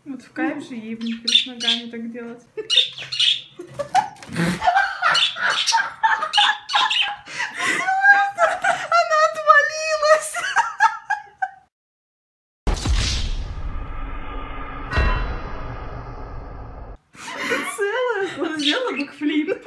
Вот в кайф же ей с ногами так делать. Она отвалилась! Целая? Он сделал бэкфлип.